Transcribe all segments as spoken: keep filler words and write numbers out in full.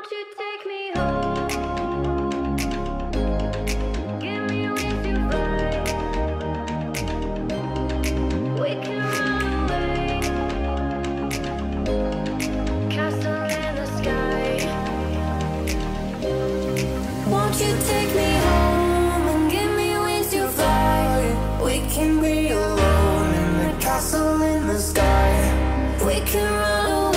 Won't you take me home? Give me wings to fly. We can run away. Castle in the sky. Won't you take me home and give me wings to fly? We can be alone in the castle in the sky. We can run away.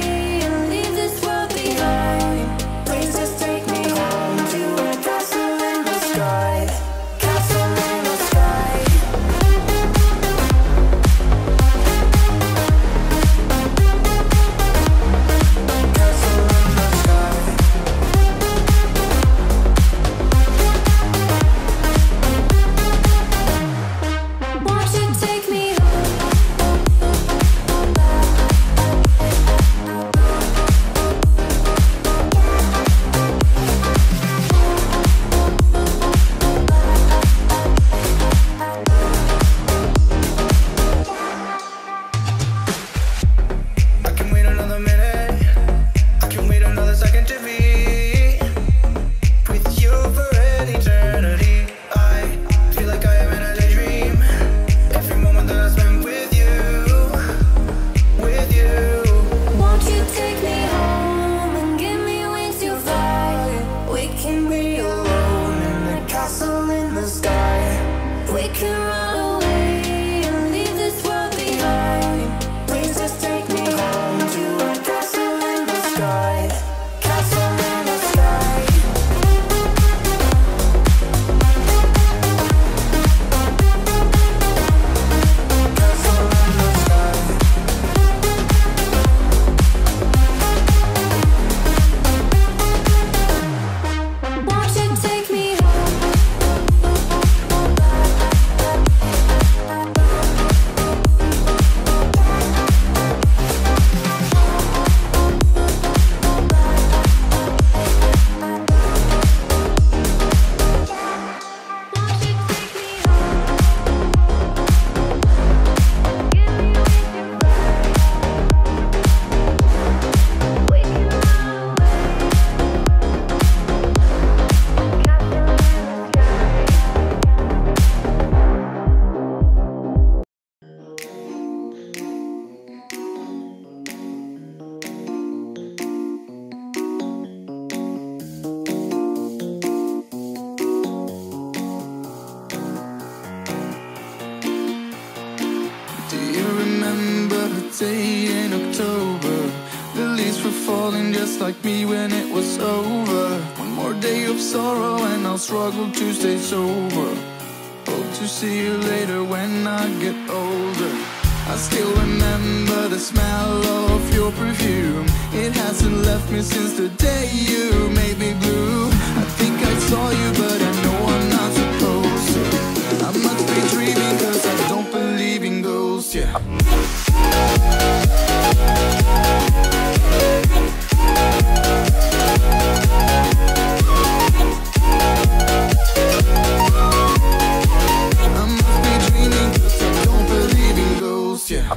Like me when it was over. One more day of sorrow and I'll struggle to stay sober. Hope to see you later when I get older. I still remember the smell of your perfume. It hasn't left me since the day you made me blue. I think I saw you but I know I'm not supposed to. I must be dreaming cause I don't believe in ghosts, yeah. Yeah.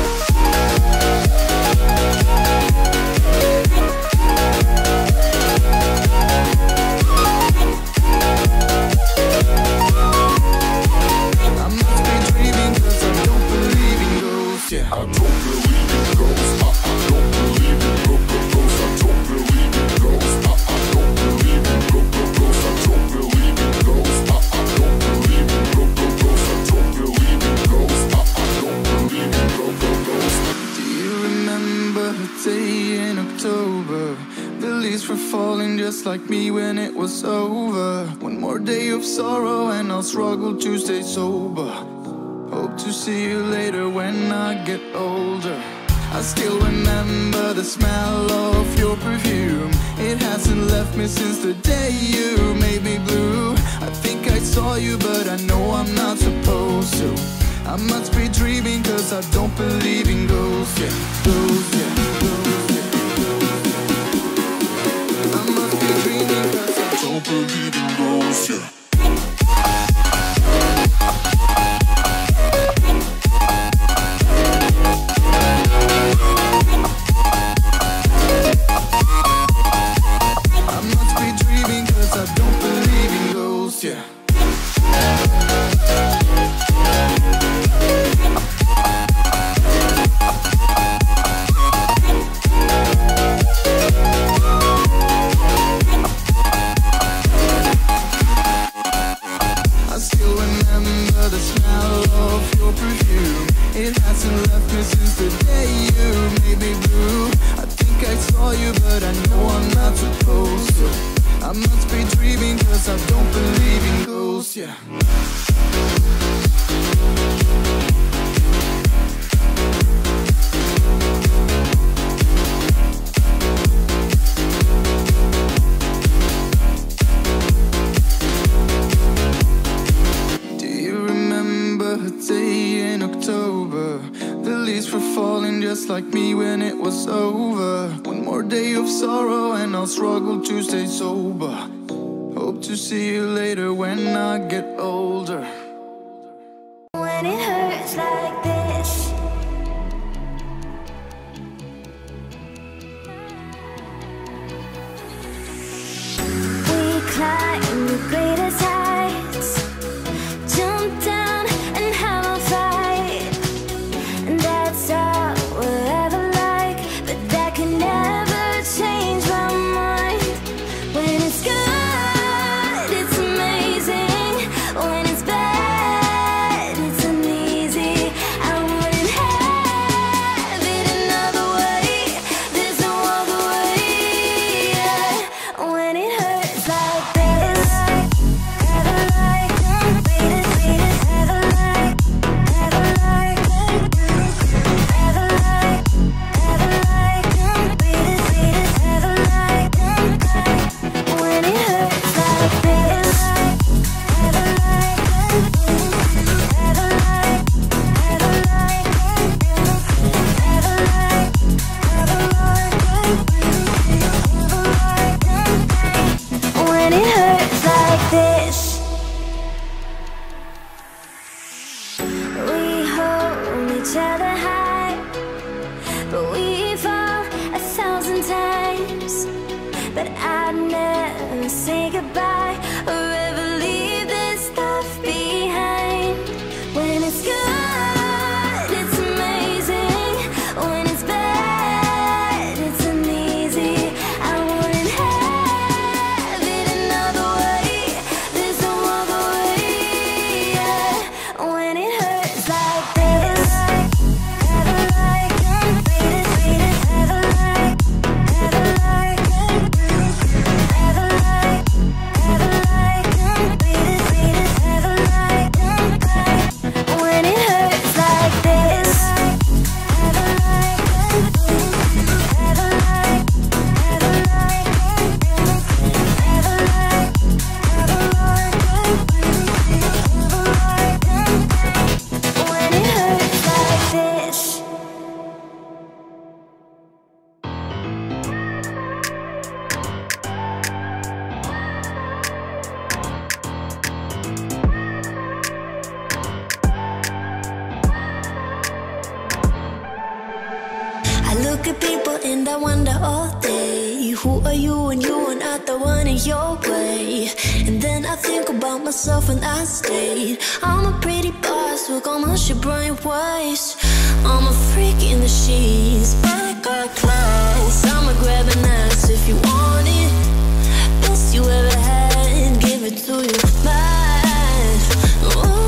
Like me when it was over. One more day of sorrow and I'll struggle to stay sober. Hope to see you later when I get older. I still remember the smell of your perfume. It hasn't left me since the day you made me blue. I think I saw you but I know I'm not supposed to. I must be dreaming cause I don't believe in ghosts, yeah. Ghosts, yeah. Ghosts, yeah. Don't believe in ghosts, yeah. beats, yeah. Do you remember a day in October? The leaves were falling just like me when it was over. One more day of sorrow and I'll struggle to stay sober. Hope to see you later when I get older. When it hurts like this, we climb the greatest heights, jump down and have a fight, and that's all we'll ever like. But that can never change my mind. When it's good, it's amazing. When it's bad, it's uneasy. I wouldn't have it another way. There's no other way. Yeah. When it hurts like this, ever like, ever like, ever like, ever like, ever like, ever like, ever like. When it hurts like this, ever like, ever like, ever like, ever like, ever like. When it hurts like this, we hold each other high, but we fall a thousand times. But I'd never say goodbye or ever leave this stuff behind. When it's good, it's amazing. When it's bad, it's uneasy. I wouldn't have it another way. There's no other way. Yeah. When it hurts like this, ever like, ever like, ever like, ever like, ever like, ever like. When it hurts like this, ever like, ever like, ever like, ever like, ever like. When it hurts like this. I look at people and I wonder all day, who are you and you are not the one in your way. And then I think about myself and I stayed. I'm a pretty boss, look almost your brain waste. I'm a freak in the sheets, but I got class. I'ma grab an ass if you want it. Best you ever had, give it to you bad. Ooh.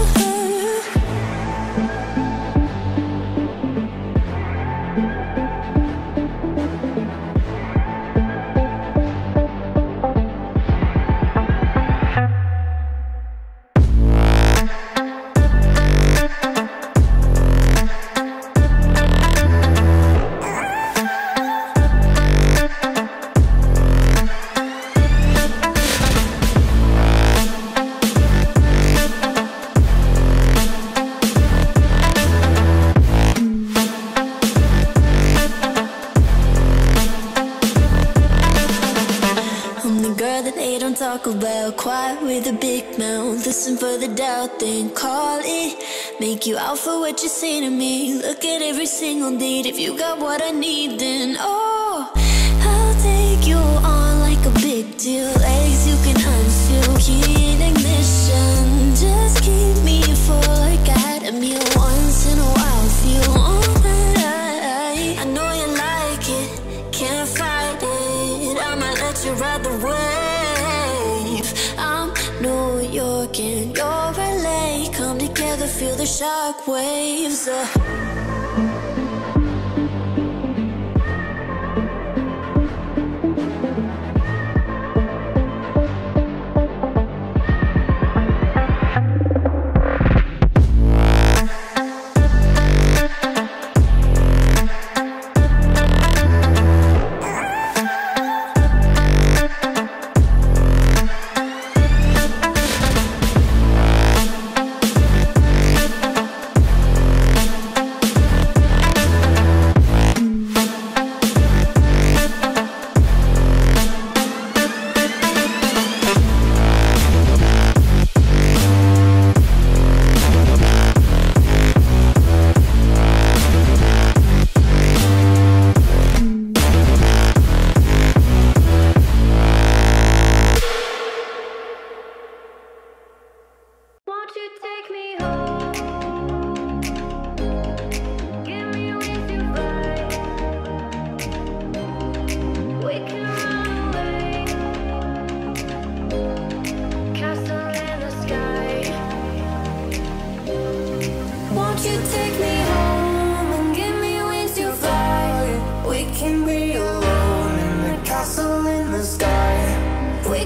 I'm the girl that they don't talk about, quiet with a big mouth. Listen for the doubt, then call it. Make you out for what you say to me. Look at every single date. If you got what I need, then oh, I'll take you on like a big deal. Legs you can unseal, key in ignition. Just keep me full like I had a meal once in a while. Feel alright. I know you like it, can't fight it. I'ma let you ride the wave. I'm New York and you're L A. Come together, feel the shock waves. uh.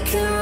make it